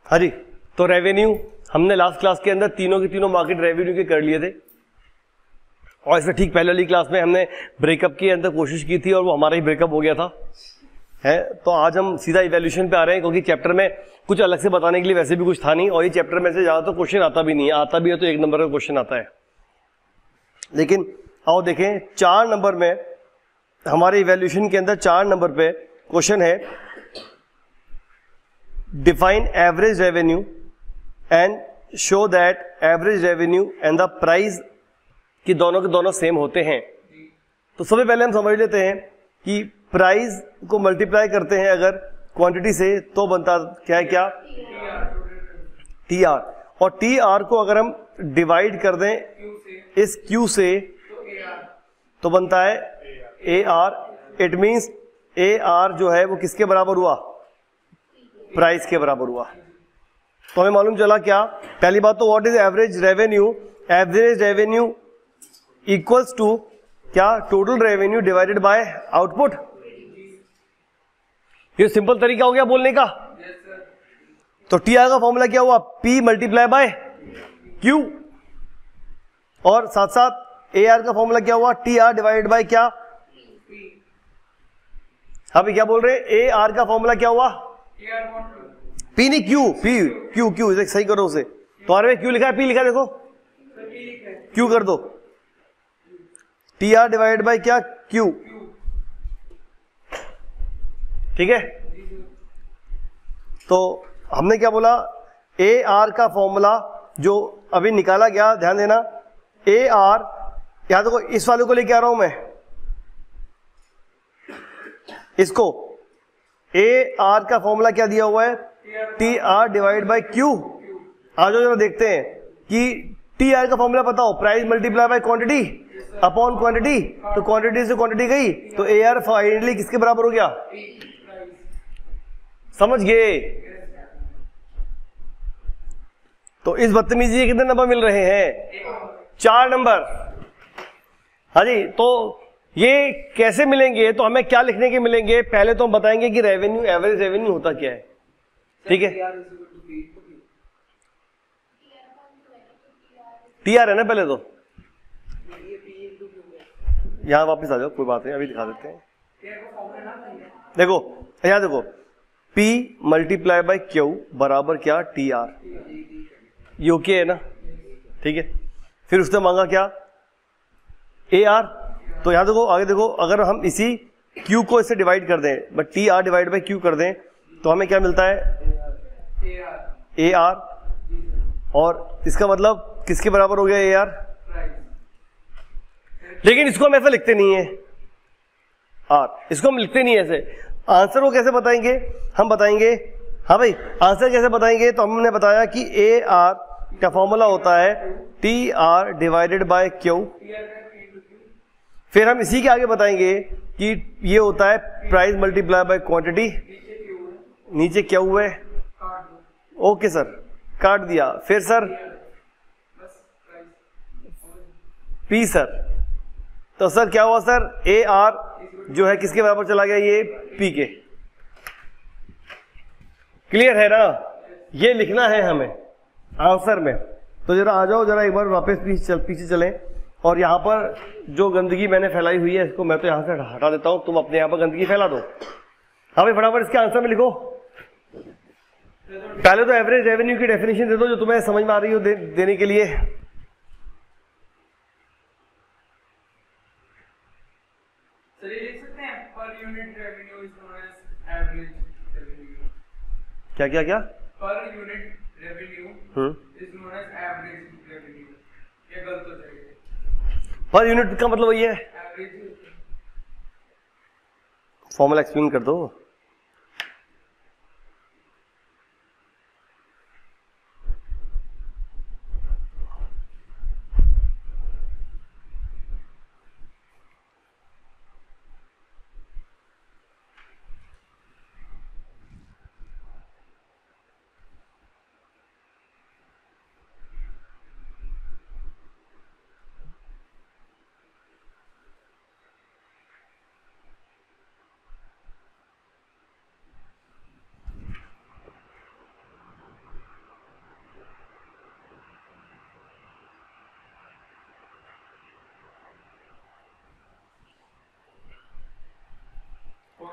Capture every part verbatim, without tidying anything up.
हाँ जी, तो रेवेन्यू हमने लास्ट क्लास के अंदर तीनों के तीनों मार्केट रेवेन्यू के कर लिए थे, और इससे ठीक पहले वाली क्लास में हमने ब्रेकअप के अंदर कोशिश की थी और वो हमारा ही ब्रेकअप हो गया था है। तो आज हम सीधा इवैल्यूएशन पे आ रहे हैं, क्योंकि चैप्टर में कुछ अलग से बताने के लिए वैसे भी कुछ था नहीं, और ये चैप्टर में से ज़्यादा तो क्वेश्चन आता भी नहीं है, आता भी है तो एक नंबर का क्वेश्चन आता है। लेकिन आओ देखें, चार नंबर में हमारे इवैल्यूएशन के अंदर चार नंबर पे क्वेश्चन है, define average revenue and show that average revenue and the price कि दोनों के दोनों सेम होते हैं। तो सबसे पहले हम समझ लेते हैं कि प्राइस को मल्टीप्लाई करते हैं अगर क्वांटिटी से तो बनता क्या है, क्या टी आर, और टी आर को अगर हम डिवाइड कर दें इस क्यू से तो बनता है A R. It means A R जो है वो किसके बराबर हुआ, प्राइस के बराबर हुआ। तो हमें मालूम चला क्या, पहली बात तो what is average revenue, average revenue equals to क्या, total revenue divided by output. ये सिंपल तरीका हो गया बोलने का। तो टी आर का फॉर्मूला क्या हुआ, पी मल्टीप्लाई बाय क्यू, और साथ साथ ए आर का फॉर्मूला क्या हुआ, टी आर डिवाइडेड बाय क्या, अभी क्या बोल रहे हैं, ए आर का फॉर्मूला क्या हुआ, पी नहीं क्यू, पी क्यू क्यू सही करो उसे। तो आर में क्यू लिखा है, पी लिखा है, देखो क्यू कर दो, टी आर डिवाइड बाय क्या, क्यू, ठीक है। तो हमने क्या बोला, ए आर का फॉर्मूला जो अभी निकाला गया, ध्यान देना, ए आर, यहां देखो इस वाले को लेके आ रहा हूं मैं, इसको ए आर का फॉर्मूला क्या दिया हुआ है, T R divide by Q. आ जाओ जरा देखते हैं कि टी आर का फॉर्मूला बताओ, price multiply by quantity upon quantity. तो क्वांटिटी से क्वांटिटी गई तो ए आर फाइनली किसके बराबर हो गया, समझ गए। तो इस बदतमीजी के कितने नंबर मिल रहे हैं, चार नंबर। हाँ जी, तो ये कैसे मिलेंगे, तो हमें क्या लिखने के मिलेंगे, पहले तो हम बताएंगे कि रेवेन्यू, एवरेज रेवेन्यू होता क्या है, ठीक है। टी आर है ना पहले, तो यहां वापस आ जाओ, कोई बात नहीं, अभी दिखा देते हैं। देखो यहां देखो, P मल्टीप्लाई बाय क्यू बराबर क्या, टी आर, ये ओके है ना, ठीक है। फिर उसने मांगा क्या, ए आर। तो यहां देखो, आगे देखो, अगर हम इसी Q को इससे डिवाइड कर दें, but T R divide by Q कर दें, तो हमें क्या मिलता है, ए आर, और इसका मतलब किसके बराबर हो गया, ए आर। लेकिन इसको हम ऐसा लिखते नहीं है आर, इसको हम लिखते नहीं है ऐसे। आंसर को कैसे बताएंगे, हम बताएंगे, हाँ भाई आंसर कैसे बताएंगे, तो हमने बताया कि ए आर का फॉर्मूला होता है T R divided by Q. फिर हम इसी के आगे बताएंगे कि ये होता है प्राइस मल्टीप्लाई बाय क्वांटिटी, नीचे क्या हुआ है, ओके सर, काट दिया। फिर सर पी सर, तो सर क्या हुआ सर, ए आर जो है किसके बराबर चला गया, ये पी के। क्लियर है ना, ये लिखना है हमें आंसर में। तो जरा आ जाओ, जरा एक बार वापस पीछे चल, पीछे चलें, और यहाँ पर जो गंदगी मैंने फैलाई हुई है इसको मैं तो यहाँ से हटा देता हूँ, तुम अपने यहाँ पर गंदगी फैला दो। हाँ भाई फटाफट इसके आंसर में लिखो। पहले तो एवरेज रेवेन्यू की डेफिनेशन दे दो जो तुम्हें समझ में आ रही हो दे, देने के लिए। क्या क्या क्या, per unit revenue is known as average revenue. ये गलत हो जाएगा, पर यूनिट का मतलब वही है, एवरेज। फॉर्मूला एक्सप्लेन कर दो।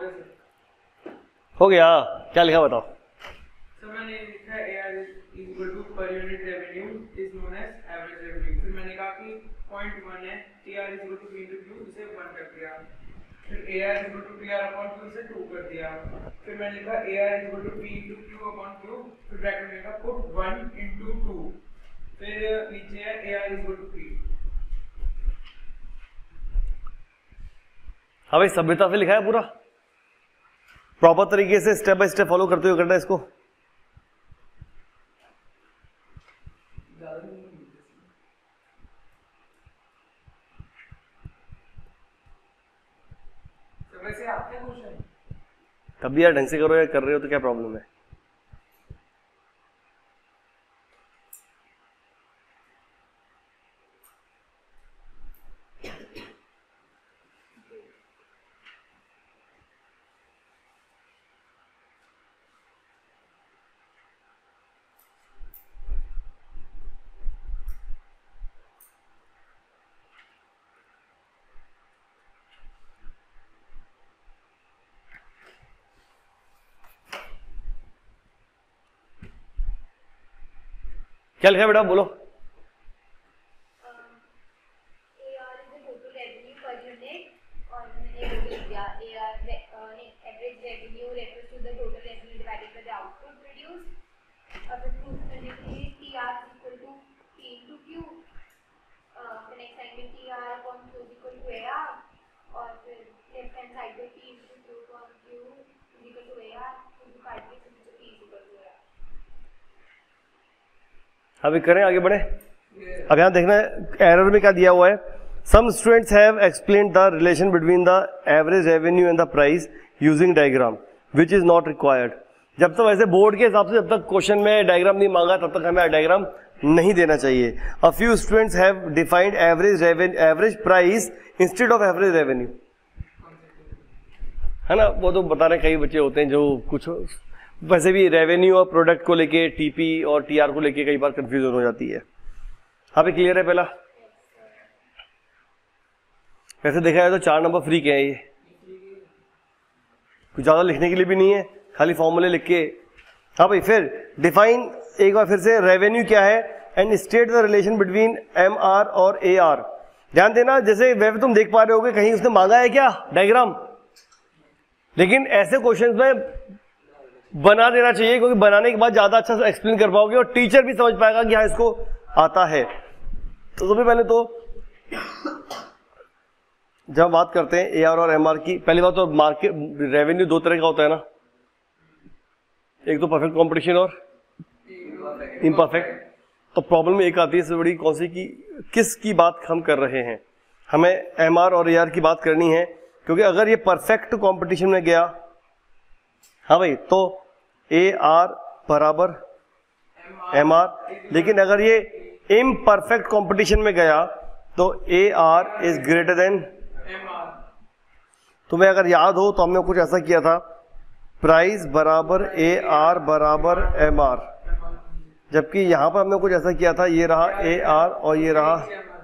गया सर। हो गया, क्या लिखा बताओ। सर मैंने लिखा है A R is equal to per unit revenue is known as average revenue। फिर मैंने कहा कि पॉइंट वन है T R is equal to P into Q, इसे वन कर दिया। फिर A R is equal to T R upon Q, इसे टू कर दिया। फिर मैंने लिखा A R is equal to P into Q upon Q, फिर ब्रैकेट में लिखा put वन into टू। फिर नीचे है A R is equal to P। हाँ भाई, सभ्यता से लिखा है पूरा, प्रॉपर तरीके से स्टेप बाय स्टेप फॉलो करते हुए करना है इसको। वैसे आपके क्वेश्चन तब भी यार ढंग से करो, या कर रहे हो तो क्या प्रॉब्लम है। क्या लिखा है बेटा, बोलो। अभी करें, आगे बढ़े। अब यहाँ देखना है एरर में क्या दिया हुआ है। Some students have explained the relation between the average revenue and the price using diagram which is not required. जब तक वैसे बोर्ड के हिसाब से जब तक क्वेश्चन में डायग्राम नहीं मांगा तब तक हमें डायग्राम नहीं देना चाहिए। A few students have defined average average price instead of average revenue, है ना। वो तो बता रहे, कई बच्चे होते हैं जो कुछ वैसे भी रेवेन्यू और प्रोडक्ट को लेके टीपी और टीआर को लेके कई बार कंफ्यूजन हो जाती है। हाँ भी क्लियर है पहला। वैसे देखा जाए तो चार नंबर फ्री के हैं ये, कुछ ज्यादा लिखने के लिए भी नहीं है, खाली फॉर्मूले लिख के। हाँ भाई, फिर डिफाइन एक बार फिर से रेवेन्यू क्या है and state the relation between M R और ए आर। ध्यान देना, जैसे वैसे तुम देख पा रहे होगे कहीं उसने मांगा है क्या डायग्राम, लेकिन ऐसे क्वेश्चंस में बना देना चाहिए, क्योंकि बनाने के बाद ज्यादा अच्छा से एक्सप्लेन कर पाओगे और टीचर भी समझ पाएगा कि हाँ इसको आता है। तो सबसे पहले तो जब बात करते हैं ए आर और एम आर की, पहली बात तो मार्केट रेवेन्यू दो तरह का होता है ना, एक तो परफेक्ट कंपटीशन और इम्परफेक्ट। तो प्रॉब्लम एक आती है सबसे बड़ी, कौन सी की किस की बात हम कर रहे हैं। हमें एम आर और ए आर की बात करनी है, क्योंकि अगर ये परफेक्ट कंपटीशन में गया, हाँ भाई, तो ए आर बराबर एम आर, लेकिन अगर ये इम्परफेक्ट कंपटीशन में गया तो A R is greater than M R. तुम्हें अगर याद हो तो हमने कुछ ऐसा किया था, प्राइस बराबर ए आर बराबर एम आर, जबकि यहां पर हमने कुछ ऐसा किया था, ये रहा ए आर और ये रहा।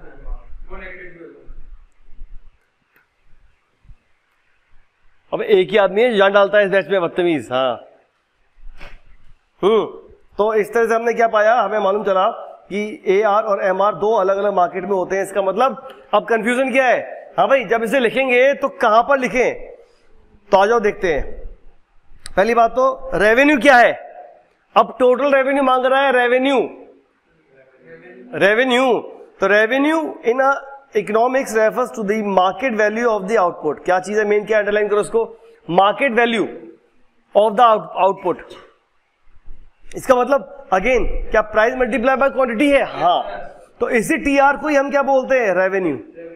अब एक ही आदमी है जान डालता है इस बैच में, बदतमीज। हाँ, हम्म तो इस तरह से हमने क्या पाया, हमें मालूम चला कि ए आर और एम आर दो अलग अलग मार्केट में होते हैं। इसका मतलब अब कंफ्यूजन क्या है। हाँ भाई, जब इसे लिखेंगे तो कहां पर लिखें, तो आ जाओ देखते हैं। पहली बात तो रेवेन्यू क्या है। अब टोटल रेवेन्यू मांग रहा है, रेवेन्यू रेवेन्यू तो revenue in a economics refers to the market value of the output. क्या चीज है मेन, क्या अंडरलाइन करो उसको, market value of the output. इसका मतलब अगेन क्या प्राइस मल्टीप्लाई बाय क्वांटिटी है। हाँ, तो इसी टीआर को ही हम क्या बोलते हैं, revenue,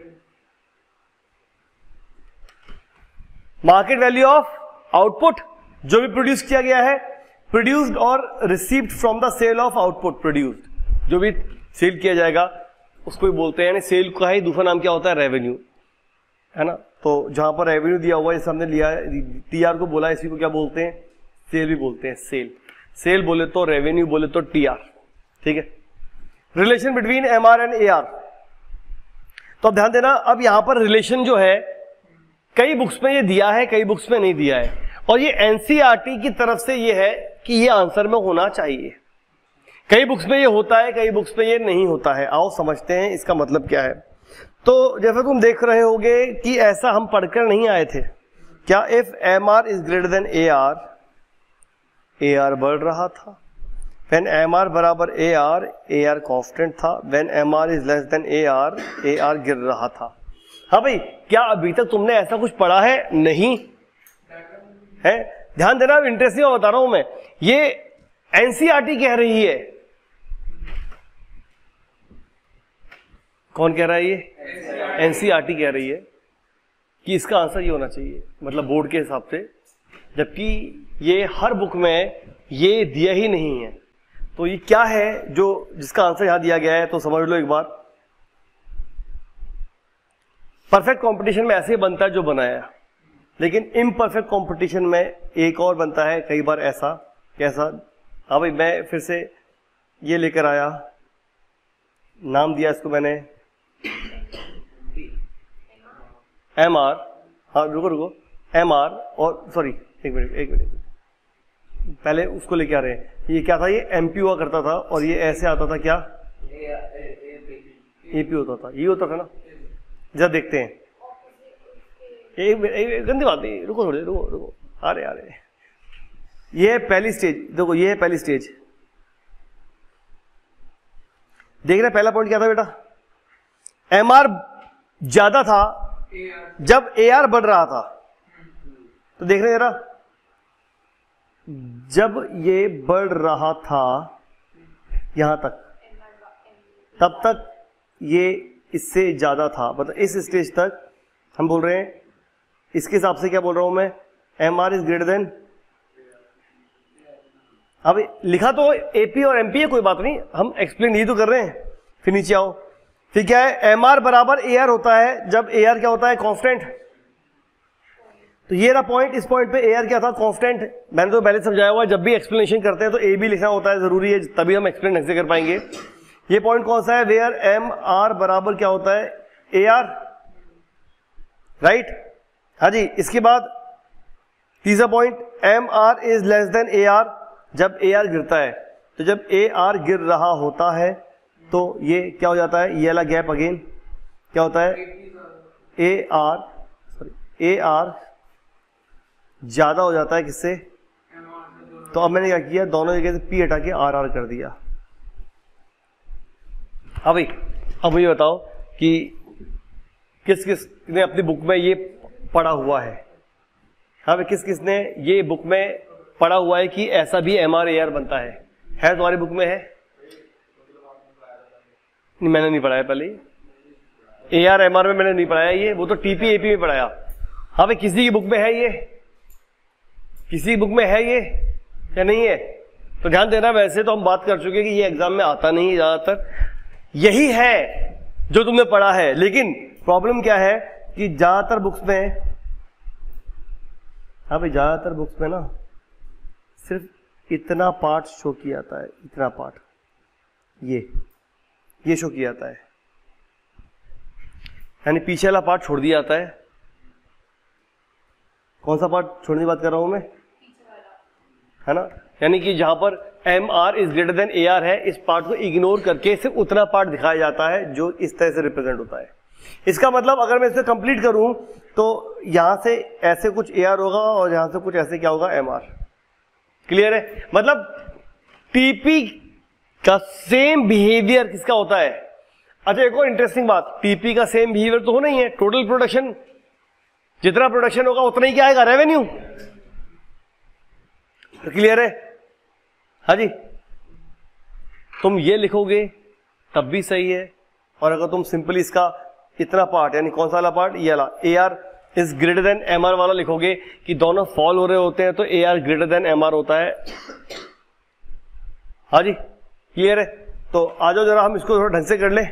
market value of output, जो भी प्रोड्यूस किया गया है, प्रोड्यूस्ड और received from the sale of output. Produced जो भी सेल किया जाएगा उसको ही बोलते हैं, यानी सेल का ही दूसरा नाम क्या होता है, रेवेन्यू, है ना। तो जहां पर रेवेन्यू दिया हुआ है, जैसे हमने लिया टीआर को बोला, इसी को क्या बोलते हैं, सेल भी बोलते हैं। सेल सेल बोले तो रेवेन्यू, बोले तो टीआर, ठीक है। Relation between M R and A R, तो अब ध्यान देना, अब यहां पर रिलेशन जो है कई बुक्स में ये दिया है, कई बुक्स में नहीं दिया है, और ये एनसीईआरटी की तरफ से ये है कि ये आंसर में होना चाहिए। कई बुक्स में ये होता है, कई बुक्स में ये नहीं होता है। आओ समझते हैं इसका मतलब क्या है। तो जैसे तुम देख रहे होगे कि ऐसा हम पढ़कर नहीं आए थे क्या, if M R is greater than A R, A R बढ़ रहा था। व्हेन एम आर बराबर A R, A R constant था। When M R is less than A R, A R गिर रहा था। हाँ भाई, क्या अभी तक तुमने ऐसा कुछ पढ़ा है? नहीं है। ध्यान देना, इंटरेस्टिंग बता रहा हूं मैं, ये एनसीईआरटी कह रही है। कौन कह रहा है? ये एनसीईआरटी कह रही है कि इसका आंसर ये होना चाहिए, मतलब बोर्ड के हिसाब से, जबकि ये हर बुक में ये दिया ही नहीं है। तो ये क्या है जो जिसका आंसर यहां दिया गया है, तो समझ लो एक बार। परफेक्ट कंपटीशन में ऐसे बनता है जो बनाया, लेकिन इम्परफेक्ट कंपटीशन में एक और बनता है कई बार ऐसा। कैसा? हाँ भाई, मैं फिर से ये लेकर आया, नाम दिया इसको मैंने एम आर। हाँ रुको रुको, एम आर और सॉरी एक मिनट एक मिनट पहले उसको लेके आ रहे हैं। ये क्या था? ये एमपी हुआ करता था, और ये ऐसे आता था क्या? एपी होता था, ये होता था ना। जरा देखते हैं, एक, एक गंदी बात नहीं, रुको थोड़ी, रुको रुको आ रहे आ रहे। ये है पहली स्टेज, देखो ये है पहली स्टेज। देख रहे पहला पॉइंट क्या था बेटा? एम आर ज्यादा था जब ए आर बढ़ रहा था। तो देख रहे जरा, जब ये बढ़ रहा था यहां तक, तब तक ये इससे ज्यादा था, मतलब इस स्टेज तक हम बोल रहे हैं। इसके हिसाब से क्या बोल रहा हूं मैं? M R is greater than. अब लिखा तो एपी और एमपी है, कोई बात नहीं, हम एक्सप्लेन ये तो कर रहे हैं। फिर नीचे आओ, फिर क्या है? एम आर बराबर ए आर होता है जब ए आर क्या होता है? कांस्टेंट। तो ये रहा पॉइंट, इस पॉइंट पे ए आर क्या था? कांस्टेंट। मैंने तो पहले समझाया हुआ, जब भी एक्सप्लेनेशन करते हैं तो ए भी लिखना होता है, जरूरी है, तभी हम एक्सप्लेन ढंग से कर पाएंगे। ये पॉइंट कौन सा है? वेयर एम आर बराबर क्या होता है? A R, right. हाँ जी। इसके बाद तीसरा point, M R is less than A R, जब ए आर गिरता है। तो जब ए आर गिर रहा होता है तो ये क्या हो जाता है? ये वाला गैप अगेन क्या होता है? A R sorry A R ज्यादा हो जाता है किससे? तो अब मैंने क्या किया, दोनों जगह से पी हटा के आर आर कर दिया। हाँ भाई, अब मुझे बताओ कि किस किस ने अपनी बुक में ये पढ़ा हुआ है? हाँ भाई, किस किस ने ये बुक में पढ़ा हुआ है कि ऐसा भी एम आर ए आर बनता है? है तुम्हारी बुक में? है? नहीं, मैंने नहीं पढ़ाया पहले। ए आर एम आर में मैंने नहीं पढ़ाया ये, वो तो टीपी एपी में पढ़ाया। हाँ भाई, किसी की बुक में है ये? किसी की बुक में है ये या नहीं है? तो ध्यान देना, वैसे तो हम बात कर चुके हैं कि ये एग्जाम में आता नहीं, ज्यादातर यही है जो तुमने पढ़ा है। लेकिन प्रॉब्लम क्या है कि ज्यादातर बुक्स में, हाँ भाई ज्यादातर बुक्स में ना सिर्फ इतना पार्ट शो किया जाता है, इतना पार्ट ये ये शो किया जाता है, यानी पीछे वाला पार्ट छोड़ दिया जाता है। कौन सा पार्ट छोड़ने की बात कर रहा हूं मैं? है ना, यानी कि जहां पर M R is greater than A R है, इस पार्ट को इग्नोर करके सिर्फ उतना पार्ट दिखाया जाता है जो इस तरह से रिप्रेजेंट होता है। इसका मतलब अगर मैं इसे कंप्लीट करूं तो यहां से ऐसे कुछ ए आर होगा और यहां से कुछ ऐसे क्या होगा? M R. क्लियर है? मतलब टीपी का सेम बिहेवियर किसका होता है? अच्छा, एक और इंटरेस्टिंग बात, टीपी का सेम बिहेवियर तो होना ही है। टोटल प्रोडक्शन, जितना प्रोडक्शन होगा उतना ही क्या आएगा? रेवेन्यू। तो क्लियर है? हाँ जी, तुम ये लिखोगे तब भी सही है, और अगर तुम सिंपली इसका इतना पार्ट, यानी कौन सा वाला पार्ट? ये वाला A R is greater than M R वाला लिखोगे कि दोनों फॉल हो रहे होते हैं, तो A R greater than M R होता है। हाँ जी, क्लियर है? तो आ जाओ जरा हम इसको थोड़ा ढंग से कर लें।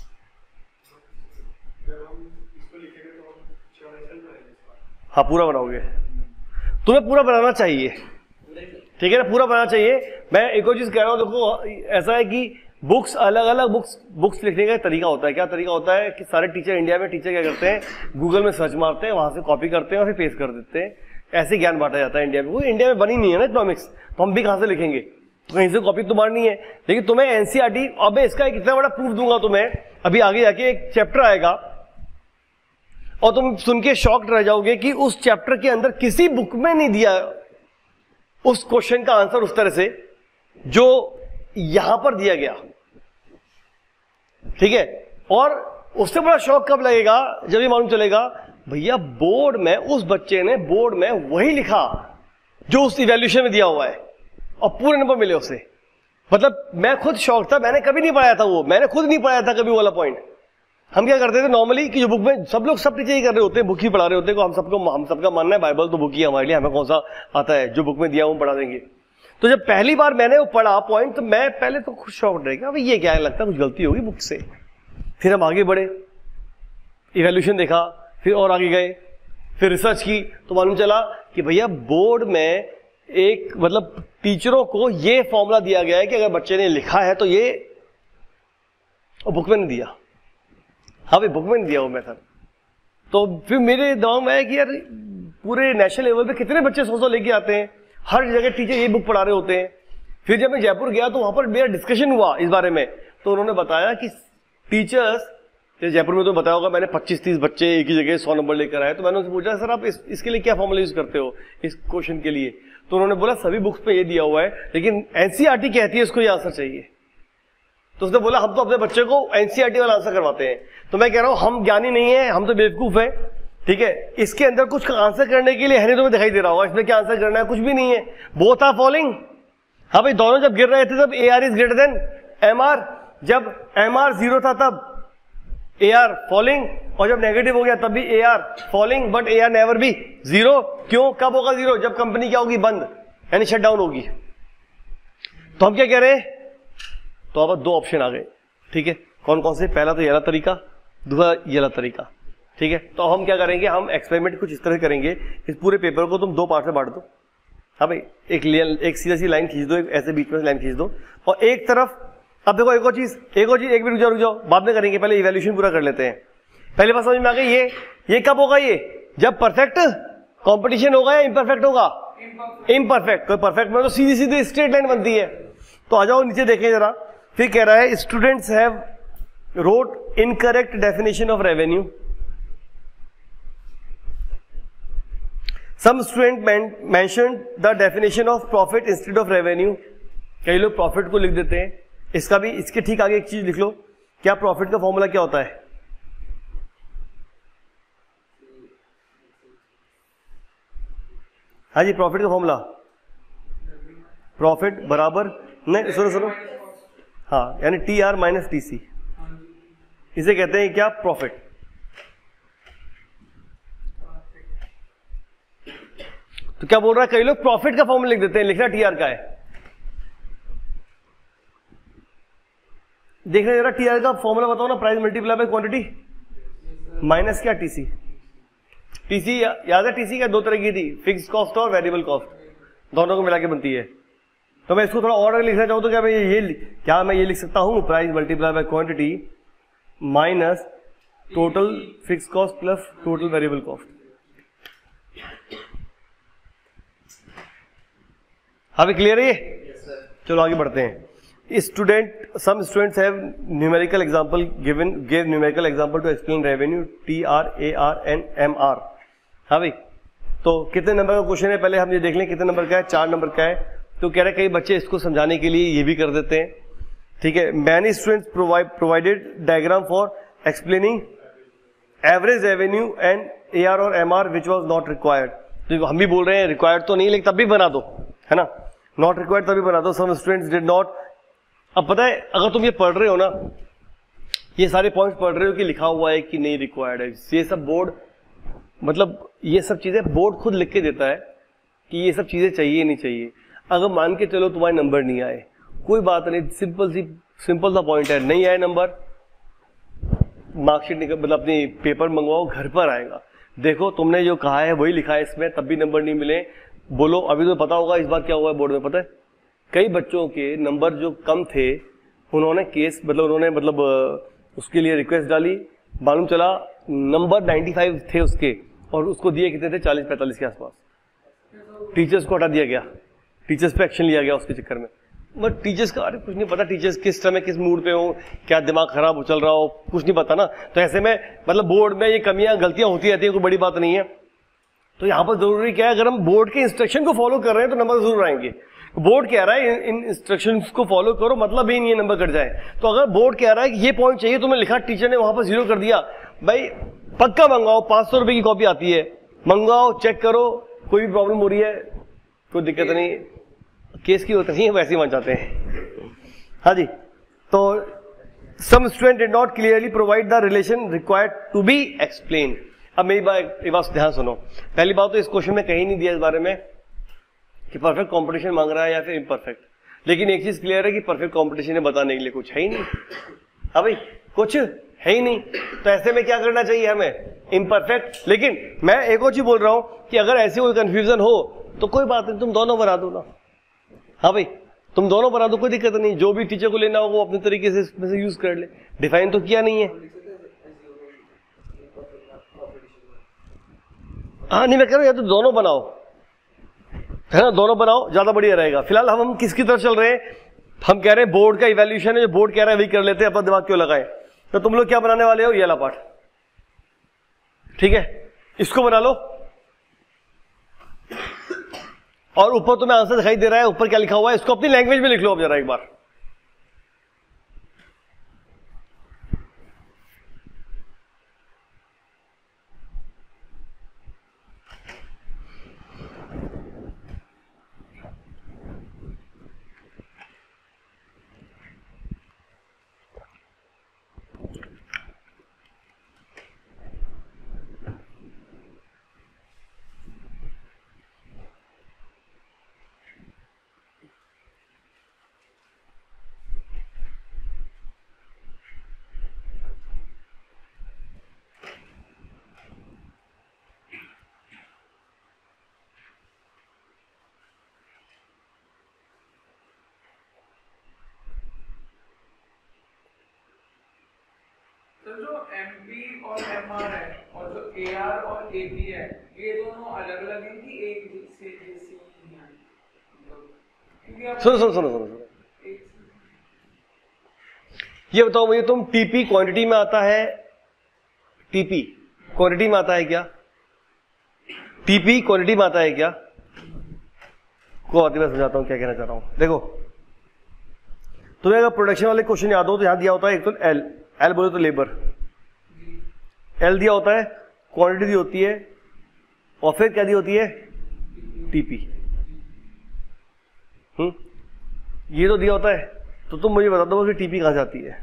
हाँ, पूरा बनाओगे? तुम्हें पूरा बनाना चाहिए, ठीक है ना? पूरा बनाना चाहिए। मैं एक और चीज कह रहा हूं, देखो ऐसा है कि बुक्स अलग अलग बुक्स बुक्स लिखने का तरीका होता है। क्या तरीका होता है कि सारे टीचर इंडिया में टीचर क्या करते हैं, गूगल में सर्च मारते हैं, वहां से कॉपी करते हैं और फिर पेस्ट कर देते हैं, ऐसे ज्ञान बांटा जाता है इंडिया में। वो इंडिया में बनी नहीं है ना इकोनॉमिक्स, तो हम भी कहां से लिखेंगे, तो कहीं से कॉपी तो मारनी है। लेकिन तुम्हें एनसीईआरटी, अब इसका एक इतना बड़ा प्रूफ दूंगा तुम्हें, अभी आगे जाके एक चैप्टर आएगा और तुम सुन के शॉक्ड रह जाओगे कि उस चैप्टर के अंदर किसी बुक में नहीं दिया उस क्वेश्चन का आंसर उस तरह से जो यहां पर दिया गया, ठीक है। और उससे बड़ा शौक कब लगेगा, जब ये मालूम चलेगा भैया बोर्ड में उस बच्चे ने बोर्ड में वही लिखा जो उस इवैल्यूएशन में दिया हुआ है और पूरे नंबर मिले उसे। मतलब मैं खुद शौक था, मैंने कभी नहीं पढ़ाया था वो, मैंने खुद नहीं पढ़ाया था कभी वो वाला पॉइंट। हम क्या करते थे नॉर्मली कि जो बुक में सब लोग सब टीचर ही कर रहे होते हैं, बुक ही पढ़ा रहे होते हैं, हम सबको हम सबका मानना है बाइबल तो बुक ही हमारे लिए, हमें कौन सा आता है, जो बुक में दिया वो पढ़ा देंगे। तो जब पहली बार मैंने वो पढ़ा पॉइंट, तो मैं पहले तो खुद शॉक्ड रह गया, भाई ये क्या लगता है कुछ गलती होगी बुक से। फिर हम आगे बढ़े, इवैल्यूएशन देखा, फिर और आगे गए, फिर रिसर्च की, तो मालूम चला कि भैया बोर्ड में एक मतलब टीचरों को ये फॉर्मूला दिया गया है कि अगर बच्चे ने लिखा है तो ये, और बुक में नहीं दिया। हाँ भाई बुक में नहीं दिया वो मेथड। तो फिर मेरे दिमाग में आया कि यार पूरे नेशनल लेवल पे कितने बच्चे सौ सौ लेके आते हैं, हर जगह टीचर ये बुक पढ़ा रहे होते हैं। फिर जब मैं जयपुर गया तो वहां पर मेरा डिस्कशन हुआ इस बारे में, तो उन्होंने बताया कि टीचर्स, जयपुर में तो बताया होगा मैंने पच्चीस तीस बच्चे एक ही जगह सौ नंबर लेकर आए, तो मैंने उनसे पूछा सर आप इस, इसके लिए क्या फॉर्मूला यूज करते हो इस क्वेश्चन के लिए, तो उन्होंने बोला सभी बुक्स पे ये दिया हुआ है लेकिन एनसीईआरटी कहती है इसको ये आंसर चाहिए। तो उसने बोला हम तो अपने बच्चे को एनसीईआरटी वाला आंसर करवाते हैं। तो मैं कह रहा हूं हम ज्ञानी नहीं है, हम तो बेवकूफ है, ठीक है। इसके अंदर कुछ आंसर करने के लिए है नहीं, तुम्हें दिखाई दे रहा होगा इसमें क्या आंसर करना है, कुछ भी नहीं है। Both are falling. हाँ भाई दोनों जब गिर रहे थे तब A R is greater than M R, जब एम आर जीरो था तब ए आर फॉलिंग, और जब नेगेटिव हो गया तब भी A R falling, but A R never be zero. क्यों, कब होगा जीरो, जब कंपनी क्या होगी, बंद, यानी शट डाउन होगी। तो हम क्या कह रहे हैं, तो अब दो ऑप्शन आ गए, ठीक है। कौन कौन से, पहला तो ये वाला तरीका, दूसरा ये वाला तरीका, ठीक है। तो हम क्या करेंगे, हम एक्सपेरिमेंट कुछ इस तरह करेंगे, इस पूरे पेपर को तुम दो पार्ट में बांट दो। हाँ भाई एक एक सीधा सी लाइन खींच दो, एक ऐसे बीच में लाइन खींच दो, और एक तरफ, अब देखो एक और चीज एक और चीज एक भी रुक जाओ रुक जाओ बाद में करेंगे, पहले इवैल्यूएशन पूरा कर लेते हैं। पहले बात समझ में आ गई, ये ये कब होगा, ये जब परफेक्ट कंपटीशन होगा या इम्परफेक्ट होगा, इम्परफेक्ट। कोई परफेक्ट में तो सीधी सीधी स्ट्रेट लाइन बनती है। तो आ जाओ नीचे देखें जरा, फिर कह रहा है students have wrote incorrect definition of revenue. Some student mentioned the definition of profit instead of revenue. कई लोग प्रॉफिट को लिख देते हैं, इसका भी, इसके ठीक आगे एक चीज लिख लो, क्या प्रॉफिट का फॉर्मूला क्या होता है, हाँ जी प्रॉफिट का फॉर्मूला, प्रॉफिट बराबर, नहीं सुनो सुनो, हाँ यानी T R minus T C, इसे कहते हैं क्या, प्रॉफिट। तो क्या बोल रहा है, कई लोग प्रॉफिट का फॉर्मूला लिख देते हैं, लिखना टी आर का है। देखना जरा टी आर का फॉर्मूला बताओ ना, price multiply by quantity minus क्या, टीसी। टीसी याद है, टीसी क्या दो तरह की थी, फिक्स्ड कॉस्ट और वेरिएबल कॉस्ट, दोनों को मिला के बनती है। तो मैं इसको थोड़ा और लिखना चाहूँ तो क्या मैं ये क्या मैं ये लिख सकता हूँ, price multiply by quantity minus total fixed cost plus total variable cost. हाँ भी क्लियर है ये, चलो आगे बढ़ते हैं। Student, some students have numerical example given, gave numerical example to explain revenue, T R, A R and M R। हाँ भाई, तो कितने नंबर का क्वेश्चन है, पहले हम ये देख लें कितने नंबर का है, चार नंबर का है। तो कह रहे कई बच्चे इसको समझाने के लिए ये भी कर देते हैं, ठीक है। Many students provide provided diagram for explaining average revenue and A R और M R which was not required. तो हम भी बोल रहे हैं रिक्वायर्ड तो नहीं, लेकिन तब भी बना दो, है ना, नॉट रिक्वायर्ड तभी बना दो। Some students did not. अब पता है अगर तुम ये पढ़ रहे हो ना, ये सारे पॉइंट्स पढ़ रहे हो कि लिखा हुआ है कि नहीं रिक्वायर्ड है, ये सब बोर्ड, मतलब ये सब चीजें बोर्ड खुद लिख के देता है कि ये सब चीजें चाहिए नहीं चाहिए। अगर मान के चलो तुम्हारे नंबर नहीं आए, कोई बात नहीं, सिंपल सी सिंपल सा पॉइंट है, नहीं आए नंबर, मार्कशीट निकल मतलब अपनी पेपर मंगवाओ, घर पर आएगा, देखो तुमने जो कहा है वही लिखा है इसमें, तब भी नंबर नहीं मिले, बोलो। अभी तो पता होगा इस बार क्या हुआ है बोर्ड में, पता है कई बच्चों के नंबर जो कम थे उन्होंने केस मतलब उन्होंने मतलब उसके लिए रिक्वेस्ट डाली, मालूम चला नंबर पचानवे थे उसके, और उसको दिए कितने थे, चालीस पैंतालीस के आसपास। टीचर्स को हटा दिया गया, टीचर्स पे एक्शन लिया गया उसके चक्कर में। बट टीचर्स का अरे कुछ नहीं पता, टीचर्स किस समय किस मूड पे हो, क्या दिमाग खराब चल रहा हो, कुछ नहीं पता ना। तो ऐसे में मतलब बोर्ड में ये कमियां गलतियां होती रहती है, कोई बड़ी बात नहीं है। तो यहाँ पर जरूरी क्या है, अगर हम बोर्ड के इंस्ट्रक्शन को फॉलो कर रहे हैं तो नंबर जरूर आएंगे। बोर्ड कह रहा है इन इंस्ट्रक्शंस को फॉलो करो, मतलब ही नहीं है नंबर कट जाए। तो अगर बोर्ड कह रहा है कि ये पॉइंट चाहिए, तुमने लिखा, टीचर ने वहां पर जीरो कर दिया, भाई पक्का मंगवाओ, पांच सौ रुपए की कॉपी आती है, मंगवाओ, चेक करो, कोई भी प्रॉब्लम हो रही है कोई दिक्कत नहीं, केस की होती नहीं है, वैसे ही मान जाते हैं। हाँ जी, तो some student did not clearly provide the relation required to be explain. अब मेरी बात एक बात ध्यान सुनो, पहली बात तो इस क्वेश्चन में कहीं नहीं दिया इस बारे में कि परफेक्ट कंपटीशन मांग रहा है या फिर इम्परफेक्ट, लेकिन एक चीज क्लियर है कि परफेक्ट कंपटीशन है बताने के लिए कुछ है ही नहीं। हाँ भाई, कुछ है ही नहीं, तो ऐसे में क्या करना चाहिए हमें, इम्परफेक्ट। लेकिन मैं एक और चीज बोल रहा हूं कि अगर ऐसी कोई कंफ्यूजन हो तो कोई बात नहीं, तुम दोनों बना दो ना। हाँ भाई, तुम दोनों बना दो, कोई दिक्कत नहीं, जो भी टीचर को लेना हो वो अपने तरीके से इसमें से यूज कर ले, डिफाइन तो किया नहीं है। हाँ नहीं, मैं कह रहा हूं या तो दोनों बनाओ, है ना, दोनों बनाओ, ज्यादा बढ़िया रहेगा। फिलहाल हम हम किसकी तरफ चल रहे हैं, हम कह रहे हैं बोर्ड का इवैल्यूएशन है, जो बोर्ड कह रहा है वही कर लेते हैं, अपना दिमाग क्यों लगाए। तो तुम लोग क्या बनाने वाले हो, ये वाला पार्ट, ठीक है, इसको बना लो। और ऊपर तुम्हें आंसर दिखाई दे रहा है, ऊपर क्या लिखा हुआ है, इसको अपनी लैंग्वेज में लिख लो अब जरा एक बार। तो जो एमपी और एमआर है और जो एआर और एपी है, ये दोनों अलग अलग हैं कि एक से जैसी हैं? सुनो सुनो सुनो सुनो ये बताओ मुझे, तुम टीपी क्वांटिटी में आता है, टीपी क्वांटिटी में आता है क्या, टीपी क्वांटिटी में आता है क्या? को आती मैं समझाता हूं क्या कहना चाह रहा हूं। देखो, तुम्हें अगर प्रोडक्शन वाले क्वेश्चन याद हो तो यहां दिया होता है एक तो एल, एल बोले तो लेबर, एल दिया होता है, क्वांटिटी दी होती है, और फिर क्या दी होती है, टीपी। हम्म ये तो दिया होता है, तो तुम मुझे बता दो कि टीपी कहां से आती है,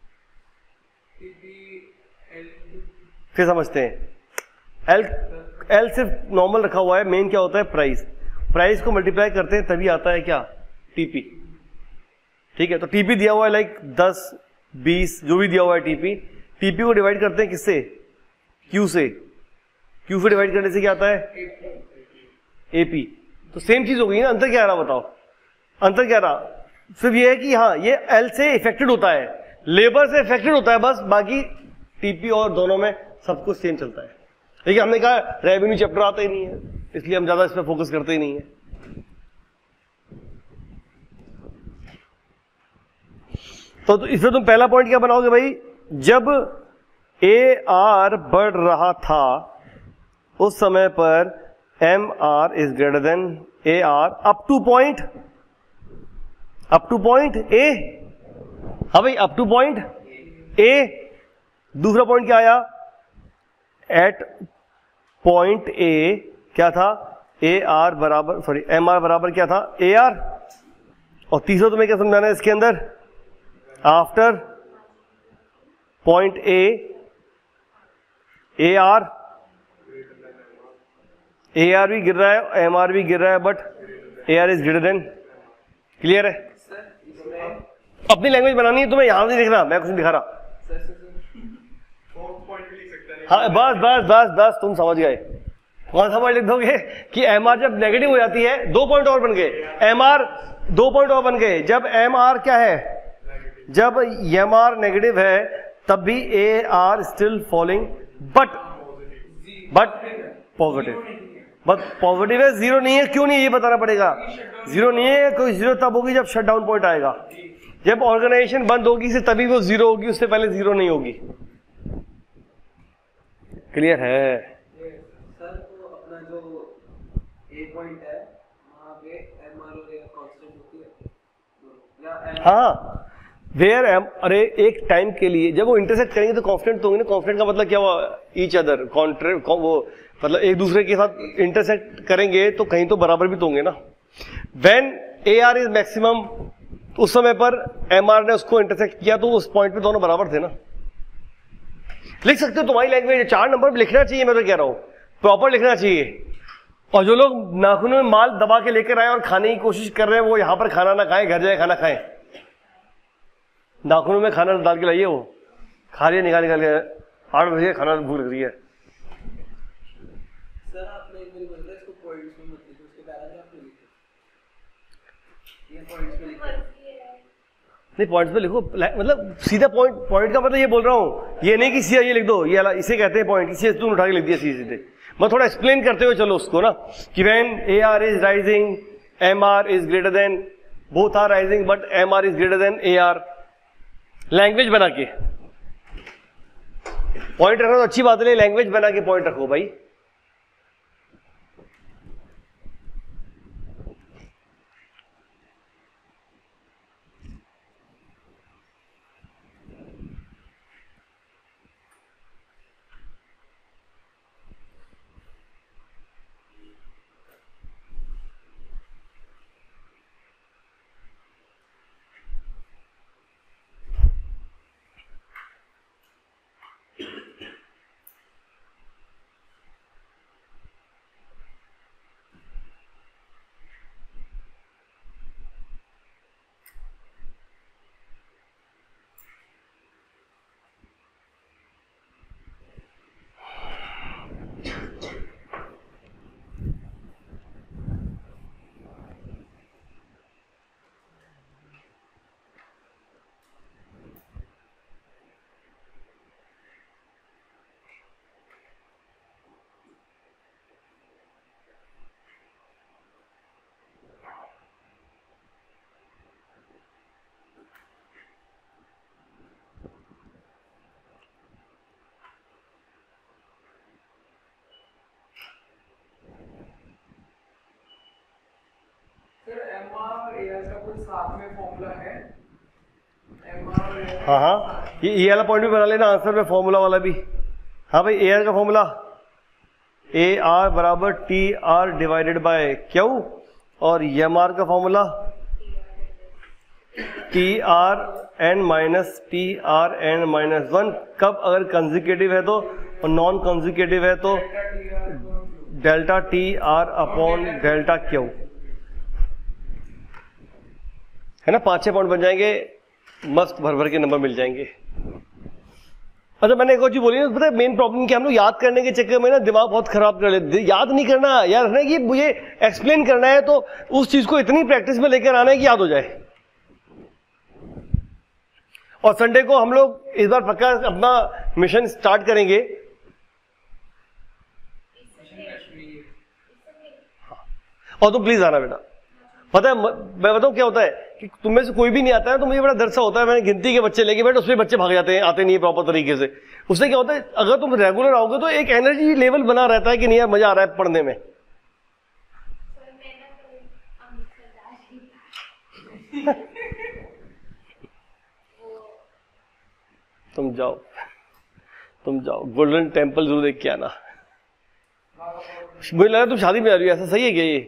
फिर समझते हैं। एल एल सिर्फ नॉर्मल रखा हुआ है, मेन क्या होता है, प्राइस, प्राइस को मल्टीप्लाई करते हैं तभी आता है क्या, टीपी। ठीक है, तो टीपी दिया हुआ है लाइक दस बीस जो भी दिया हुआ है टीपी, टीपी को डिवाइड करते हैं किससे, क्यू से, क्यू से डिवाइड करने से क्या आता है, एपी। तो सेम चीज हो गई ना, अंतर क्या रहा बताओ, अंतर क्या रहा, सिर्फ ये है कि हाँ ये एल से इफेक्टेड होता है, लेबर से इफेक्टेड होता है बस, बाकी टीपी और दोनों में सब कुछ सेम चलता है। लेकिन हमने कहा रेवेन्यू चैप्टर आता ही नहीं है, इसलिए हम ज्यादा इस पर फोकस करते ही नहीं है। तो, तो इसमें तुम पहला पॉइंट क्या बनाओगे भाई, जब ए आर बढ़ रहा था उस समय पर M R is greater than A R up to point, up to point A. हाँ भाई, अप टू पॉइंट ए। दूसरा पॉइंट क्या आया, एट पॉइंट ए क्या था, ए आर बराबर सॉरी एम आर बराबर क्या था, ए आर। और तीसरा तुम्हें क्या समझाना है इसके अंदर, after point A A R, A R भी गिर रहा है, एम आर भी गिर रहा है, but A R is greater than. Clear है? अपनी लैंग्वेज बनानी है तुम्हें, यहां से लिखना, मैं कुछ नहीं दिखा रहा। हाँ बस बस बस बस तुम समझ गए। कौन सा पॉइंट लिख दोगे कि एम आर जब नेगेटिव हो जाती है, दो पॉइंट और बन गए, एम आर दो पॉइंट और बन गए, जब एम आर क्या है जब एम आर नेगेटिव है तब भी A R still following, but but positive, but positive है, जीरो नहीं है। क्यों नहीं, ये बताना पड़ेगा। जीरो नहीं है, कोई जीरो तब होगी जब शट डाउन पॉइंट आएगा। जब ऑर्गेनाइजेशन बंद होगी से तभी वो जीरो होगी, उससे पहले जीरो नहीं होगी। क्लियर है सर? तो अपना जो ए पॉइंट है वहां पे एम आर और ए कांस्टेंट होती है या? हाँ, वेयर एम, अरे एक टाइम के लिए जब वो इंटरसेक्ट करेंगे तो कांस्टेंट तो होंगे ना। कांस्टेंट का मतलब क्या हुआ, ईच अदर कॉन्ट्रे, वो मतलब एक दूसरे के साथ इंटरसेक्ट करेंगे तो कहीं तो बराबर भी तो होंगे ना। When A R is maximum, उस समय पर एम आर ने उसको इंटरसेक्ट किया तो उस पॉइंट पे दोनों बराबर थे ना। लिख सकते हो तुम्हारी लैंग्वेज, चार नंबर पे लिखना चाहिए, मैं तो कह रहा हूं प्रॉपर लिखना चाहिए। और जो लोग नाखूनों में माल दबा के लेकर आए और खाने की कोशिश कर रहे हैं वो यहां पर खाना ना खाएं, घर जाए खाना खाएं। नाखूनों में खाना डाल के लाइए, वो खा रही है निकाल निकाल के, आठ बजे खाना भूख लग रही है। सर आपने एक मेरी बोला इसको पॉइंट्स में मत लिखो, उसके बैलेंस आप लिखो, ये पॉइंट्स में लिखो। नहीं, पॉइंट्स पे लिखो, मतलब सीधा पॉइंट, पॉइंट का मतलब ये बोल रहा हूँ, ये नहीं कि सीधा ये लिख दो, ये इसे कहते हैं पॉइंट, इसे तुम उठा के लिख दिया सीधे सीधे। मैं थोड़ा एक्सप्लेन करते हुए चलो उसको ना, कि when A R is rising M R is greater than, both are rising but M R is greater than A R. Language बना के पॉइंट रखना तो अच्छी बात है, लैंग्वेज बना के पॉइंट रखो भाई। साथ में फॉर्मूला है एम आर। हाँ हाँ, ये ए वाला पॉइंट भी बना लेना आंसर में, फॉर्मूला वाला भी। हाँ भाई, ए आर का फॉर्मूला ए आर बराबर T R divided by Q, और एम आर का formula T R N minus T R N minus one. कब, अगर कंजिक्यूटिव है तो, और नॉन कंजिक्यूटिव है तो delta T R upon delta Q, है ना। पांच छह पॉइंट बन जाएंगे, मस्त भर भर के नंबर मिल जाएंगे। अच्छा, मैंने एक और चीज बोली ना, पता है मेन प्रॉब्लम क्या, हम लोग याद करने के चक्कर में ना दिमाग बहुत खराब कर लेते। याद नहीं करना, याद रखना कि मुझे एक्सप्लेन करना है तो उस चीज को इतनी प्रैक्टिस में लेकर आना है कि याद हो जाए। और संडे को हम लोग इस बार पक्का अपना मिशन स्टार्ट करेंगे। और तुम प्लीज आना बेटा। पता है मैं बताऊं क्या होता है कि तुम में से कोई भी नहीं आता है तो मुझे बड़ा डर सा होता है। मैंने गिनती के बच्चे लेके बैठ, उसमें बच्चे भाग जाते हैं, आते नहीं है प्रॉपर तरीके से। उससे क्या होता है, अगर तुम रेगुलर आओगे तो एक एनर्जी लेवल बना रहता है कि नहीं यार मजा आ रहा है पढ़ने में। तुम जाओ तुम जाओ गोल्डन टेम्पल जरूर देख के आना। मुझे लगा तुम शादी में आ रही हो, ऐसा सही है क्या ये?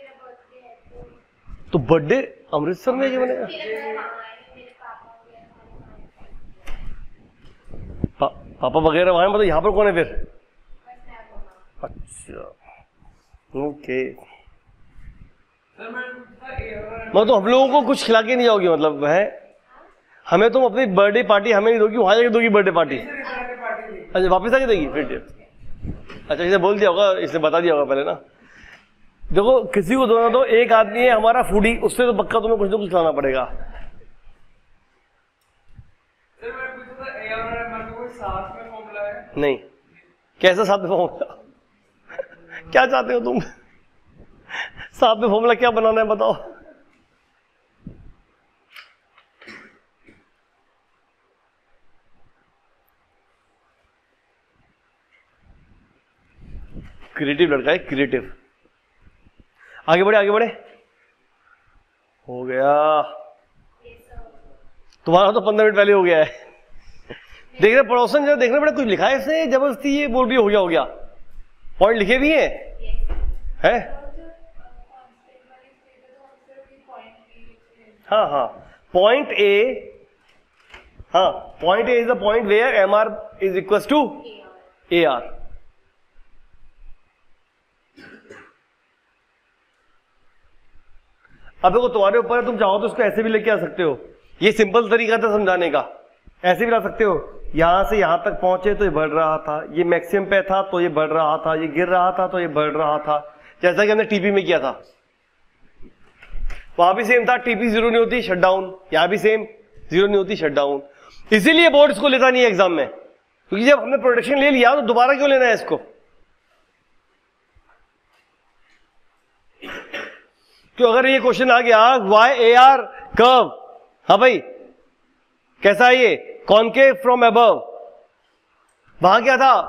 तो बर्थडे अमृतसर में ये बनेगा? पा, पापा वगैरह वहां, मतलब यहाँ पर कौन है फिर? अच्छा ओके। मतलब तो हम लोगों को कुछ खिला के नहीं जाओगी, मतलब है हमें तुम अपनी बर्थडे पार्टी हमें नहीं दोगी, वहां जाके दोगी बर्थडे पार्टी? अच्छा वापस आके देगी फिर? अच्छा, इसे बोल दिया होगा, इसने बता दिया होगा पहले ना। देखो किसी को दो ना दो, एक आदमी है हमारा फूडी, उससे तो पक्का तुम्हें कुछ ना कुछ खिलाना पड़ेगा। नहीं, कैसा साथ में फॉर्मूला? क्या चाहते हो तुम? साथ में फॉर्मूला क्या बनाना है बताओ? क्रिएटिव लड़का है, क्रिएटिव। आगे बढ़े आगे बढ़े। हो गया तुम्हारा तो पंद्रह मिनट पहले हो गया है। देख रहे पड़ोसन जरा देखना पड़ा, कुछ लिखा है इसने जबरदस्ती ये बोल भी हो गया हो गया। पॉइंट लिखे भी हैं है? हाँ हाँ पॉइंट ए, हाँ point A is the point where M R is equal to A R. अब देखो तुम्हारे ऊपर है, तुम चाहो तो उसको ऐसे भी लेके आ सकते हो। ये सिंपल तरीका था समझाने का। ऐसे भी ला सकते हो, यहां से यहां तक पहुंचे तो ये बढ़ रहा था, ये मैक्सिमम पे था तो ये बढ़ रहा था, ये गिर रहा था तो ये बढ़ रहा था, जैसा कि हमने टीपी में किया था। वहां भी सेम था, टीपी जीरो नहीं होती शट डाउन, यहां भी सेम जीरो नहीं होती शट डाउन। इसीलिए बोर्ड इसको लेता नहीं है एग्जाम में, क्योंकि जब हमने प्रोटेक्शन ले लिया तो दोबारा क्यों लेना है इसको? तो अगर ये क्वेश्चन आ गया वाई ए आर कर्व, हाँ भाई कैसा है ये? कॉनकेव फ्रॉम अबव, वहां क्या था?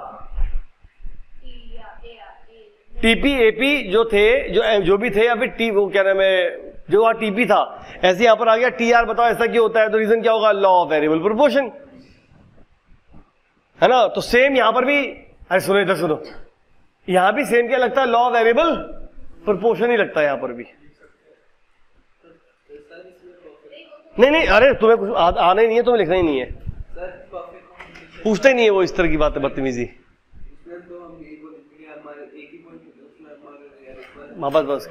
टीपी एपी जो थे, जो जो भी थे, या फिर टी वो क्या नाम है, जो वहां टीपी था, ऐसे यहां पर आ गया टी आर। बताओ ऐसा क्यों होता है? तो रीजन क्या होगा? लॉ ऑफ वेरिएबल प्रोपोर्शन, है ना? तो सेम यहां पर भी, अरे सुनो इधर सुनो, यहां भी सेम क्या लगता है? लॉ ऑफ वेरिएबल प्रोपोर्शन ही लगता है यहां पर भी। नहीं नहीं, अरे तुम्हें कुछ आना ही नहीं है, तुम्हें लिखना ही नहीं है, पूछते ही नहीं है वो इस तरह की बातें, बदतमीजी। बस बस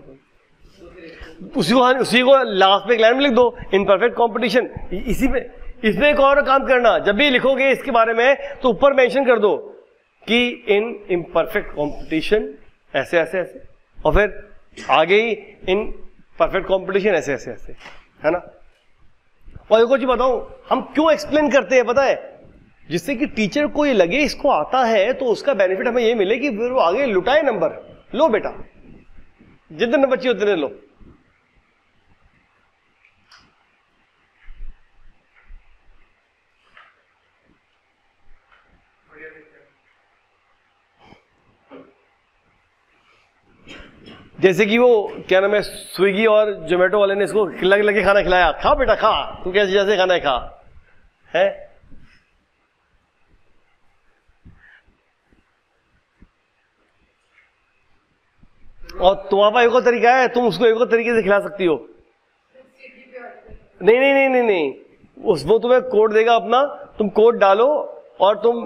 उसी को उसी को लास्ट में एक लाइन में लिख दो, इन परफेक्ट कॉम्पिटिशन। इसी पे इसमें एक और काम करना, जब भी लिखोगे इसके बारे में तो ऊपर मेंशन कर दो कि इन इम्परफेक्ट कॉम्पिटिशन ऐसे ऐसे ऐसे, और फिर आगे ही इन परफेक्ट कॉम्पिटिशन ऐसे ऐसे ऐसे, है ना? और एक और चीज बताऊं, हम क्यों एक्सप्लेन करते हैं पता है? जिससे कि टीचर को ये लगे इसको आता है, तो उसका बेनिफिट हमें ये मिले कि फिर वो आगे लुटाए नंबर। लो बेटा, जितने नंबर चाहिए उतने लो। जैसे कि वो क्या नाम है, स्विगी और जोमेटो वाले ने इसको लगे लगे खाना खिलाया, खा बेटा खा, तू कैसे जैसे खाना है खा, है? और तुम्हारे पास एक और तरीका है, तुम उसको एक और तरीके से खिला सकती हो। नहीं नहीं नहीं नहीं नहीं, उस वो तुम्हें कोड देगा अपना, तुम कोड डालो और तुम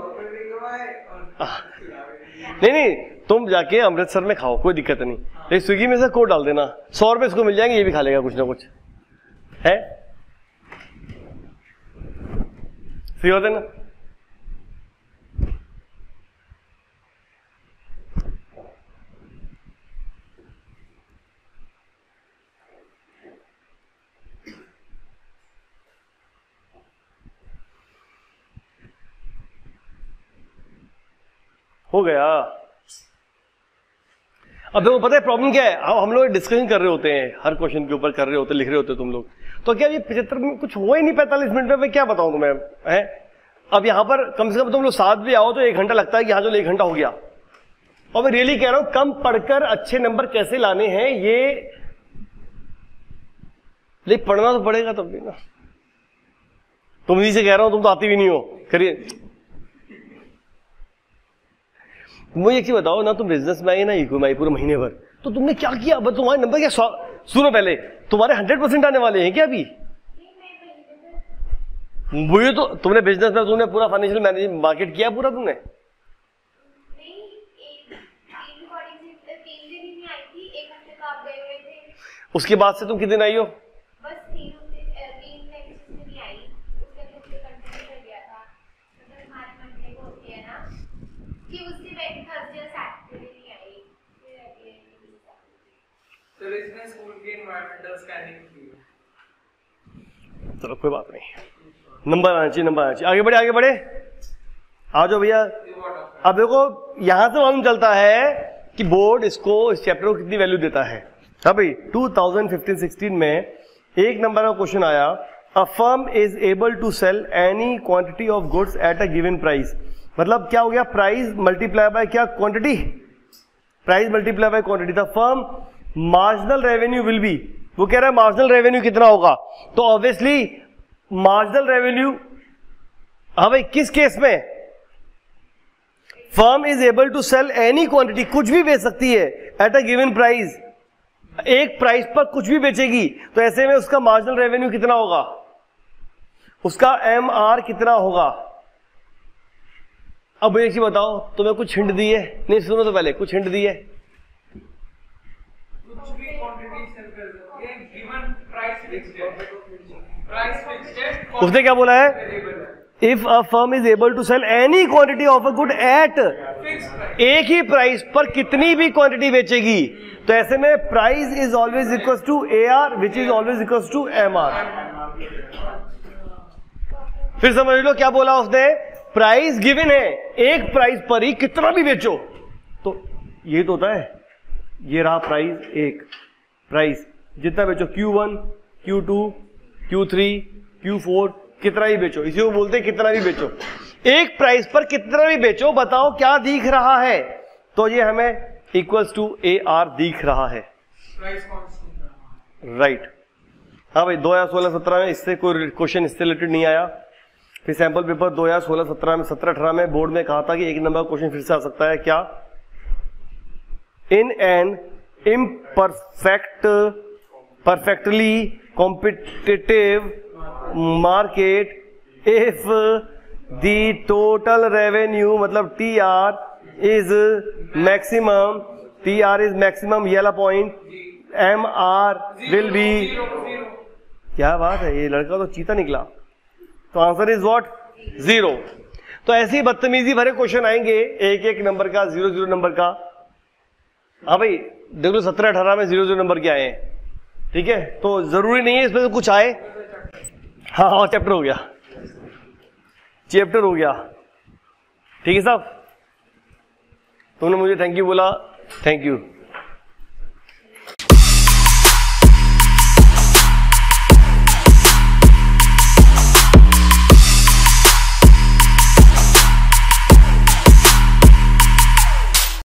नहीं नहीं तुम जाके अमृतसर में खाओ, कोई दिक्कत नहीं, लेकिन स्विगी में से कोड डाल देना, सौ रुपए इसको मिल जाएंगे, ये भी खा लेगा कुछ ना कुछ, है? सही होता है ना? हो गया। अब देखो पता है प्रॉब्लम क्या है, अब हम लोग डिस्कशन कर रहे होते हैं, हर क्वेश्चन के ऊपर कर रहे होते, लिख रहे होते तुम लोग, तो क्या ये पचहत्तर में कुछ हुआ ही नहीं पैंतालीस मिनट में? मैं क्या बताऊं तुम्हें, है? अब यहाँ पर कम से कम तुम लोग साथ भी आओ तो एक घंटा लगता है कि यहाँ जो एक घंटा हो गया। और मैं रियली कह रहा हूं, कम पढ़कर अच्छे नंबर कैसे लाने हैं ये, लेकिन पढ़ना तो पड़ेगा तब भी ना। तुम इसी से कह रहा हूं, तुम तो आती भी नहीं हो, करिए। मुझे एक चीज बताओ ना, तुम बिजनेस में आई ना इक्विमाई पूरे महीने भर, तो तुमने क्या किया? अब तुम्हारे नंबर क्या, सुनो पहले, तुम्हारे हंड्रेड परसेंट आने वाले हैं क्या अभी? मुझे तो तुमने बिजनेस में तुमने पूरा फाइनेंशियल मैनेजमेंट मार्केट किया पूरा तुमने? उसके बाद से तुम कितने दिन आई हो? चलो कोई बात नहीं, नंबर आना चाहिए, नंबर आना चाहिए। आगे बढ़े आगे बढ़े आ जाओ भैया। अब देखो यहां से मालूम चलता है कि बोर्ड इसको इस चैप्टर को कितनी वैल्यू देता है। हाँ भाई, टू थाउजेंड फिफ्टीन सिक्सटीन में एक नंबर का क्वेश्चन आया, a firm is able to sell any quantity of goods at a given price. मतलब क्या हो गया, प्राइस मल्टीप्लाई बाय क्या, quantity, price multiply by quantity. The firm marginal revenue will be, वो कह रहा है मार्जिनल रेवेन्यू कितना होगा, तो ऑब्वियसली मार्जिनल रेवेन्यू, हाँ भाई किस केस में, firm is able to sell any quantity, कुछ भी बेच सकती है एट अ गिवन प्राइस, एक प्राइस पर कुछ भी बेचेगी, तो ऐसे में उसका मार्जिनल रेवेन्यू कितना होगा, उसका एम आर कितना होगा। अब एक चीज बताओ, तुम्हें कुछ हिंट दी है, नहीं सुनो तो पहले, कुछ हिंट दी है, कुछ भी क्वांटिटी सेल कर सकते हैं, गिवन प्राइस फिक्स्ड है, प्राइस फिक्स्ड है। उसने क्या बोला है, if a firm is able to sell any quantity of a good at, एक ही प्राइस पर कितनी भी क्वांटिटी बेचेगी, तो ऐसे में price is always equal to A R which is always equal to M R. फिर समझ लो क्या बोला उसने, प्राइस गिवन है, एक प्राइस पर ही कितना भी बेचो, तो ये तो होता है, ये रहा प्राइस, एक प्राइस जितना बेचो, Q one, Q two, Q three, Q four, कितना भी बेचो, इसी को बोलते हैं कितना भी बेचो, एक प्राइस पर कितना भी बेचो, बताओ क्या दिख रहा है, तो ये हमें इक्वल्स टू ए आर दिख रहा है, प्राइस कांस्टेंट, राइट। हाँ भाई, दो हजार सोलह सत्रह में इससे कोई क्वेश्चन इससे रिलेटेड नहीं आया। फिर सैंपल पेपर दो हजार सोलह सत्रह में, सत्रह अठारह में बोर्ड में कहा था कि एक नंबर क्वेश्चन फिर से आ सकता है, क्या, in an imperfect perfectly competitive market if the total revenue, मतलब T R is maximum, T R is maximum, ये वाला point, M R will be, क्या बात है, ये लड़का तो चीता निकला, तो आंसर इज व्हाट, जीरो। तो ऐसी बदतमीजी भरे क्वेश्चन आएंगे, एक एक नंबर का, जीरो जीरो नंबर का। हाँ भाई देख लो, सत्रह अठारह में जीरो जीरो नंबर के आए हैं, ठीक है, तो जरूरी नहीं है इसमें तो कुछ आए। हाँ हाँ, चैप्टर हो गया, चैप्टर हो गया, ठीक है साहब, तुमने मुझे थैंक यू बोला, थैंक यू।